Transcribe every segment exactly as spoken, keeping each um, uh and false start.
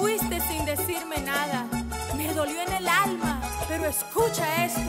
fuiste sin decirme nada. Me dolió en el alma, pero escucha esto.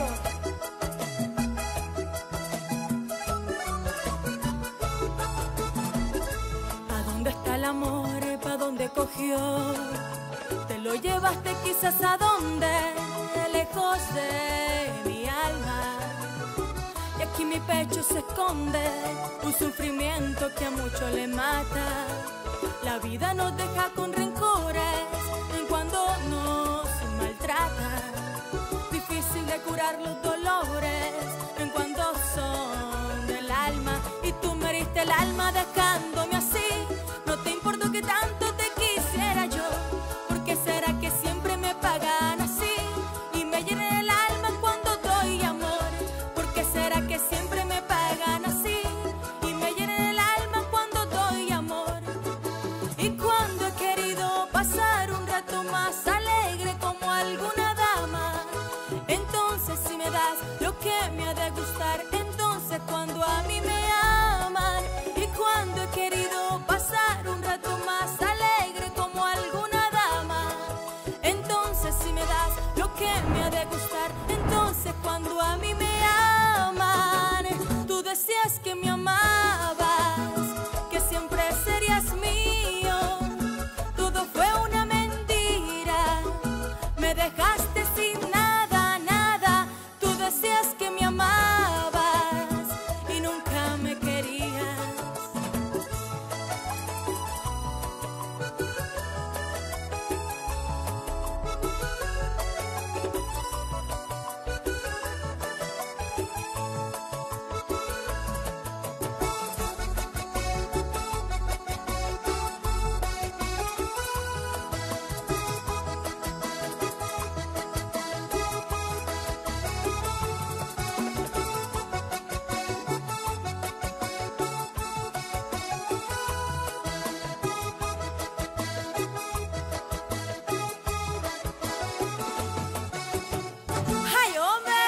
¿A dónde está el amor? ¿Pa' dónde cogió? Te lo llevaste quizás a donde, lejos de mi alma. Y aquí mi pecho se esconde un sufrimiento que a muchos le mata. La vida nos deja con rencores en cuando nos maltrata. Difícil de curar los dolores en cuando son del alma. Y tú me heriste el alma dejándome así. No te importó que tanto te quisiera yo. ¿Por qué será que siempre me pagan así? Y me llena el alma cuando doy amor. ¿Por qué será que siempre me pagan así? Y me llena el alma cuando doy amor. Y cuando he querido pasar un rato más alegre como alguna dama, entonces si me das lo que me ha de gustar, entonces cuando a mí me aman. Y cuando he querido pasar un rato más alegre como alguna dama, entonces si me das lo que me ha de gustar, entonces cuando a mí me aman. Tú decías que me amabas, que siempre serías mío. Todo fue una mentira, me dejaste sin nada, nada. Tú decías que me amabas y nunca me querías. ¡Ay, hombre!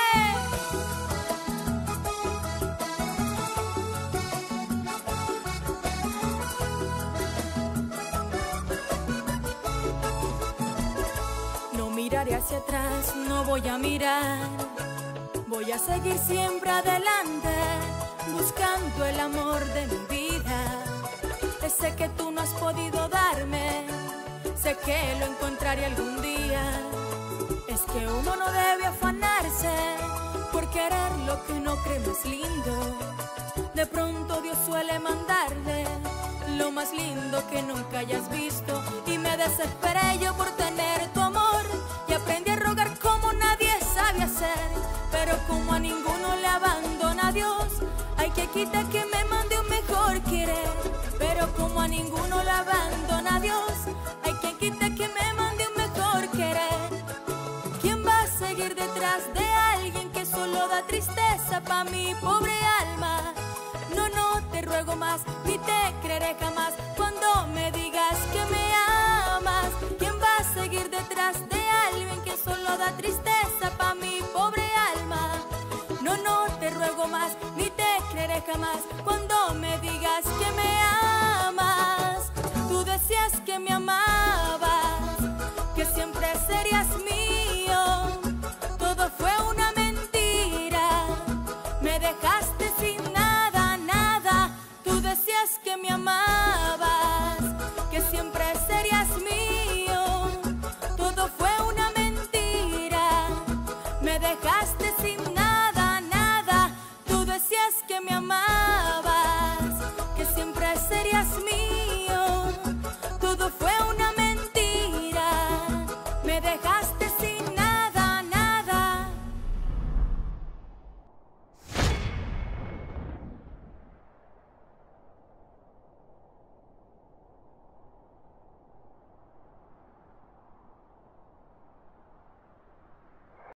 No miraré hacia atrás, no voy a mirar. Voy a seguir siempre adelante, buscando el amor de mi vida. Ese que tú no has podido darme, sé que lo encontraré algún día. Es que uno no debe afanarse por querer lo que no cree más lindo. De pronto Dios suele mandarle lo más lindo que nunca hayas visto. Y me desesperé yo por tener tu amor y aprendí a rogar como nadie sabe hacer. Pero como a ninguno le abandona Dios, hay que quitar que me mande un mejor querer. Pero como a ninguno le abandona Dios, hay que quitar que me mande un mejor querer. ¿Quién va a seguir detrás de alguien que solo da tristeza pa' mi pobre alma? No, no te ruego más, ni te creeré jamás cuando me digas que me amas. ¿Quién va a seguir detrás de alguien que solo da tristeza pa' mi pobre alma? No, no te ruego más, ni te creeré jamás cuando me digas que me amas. Tú decías que me amabas, que siempre sería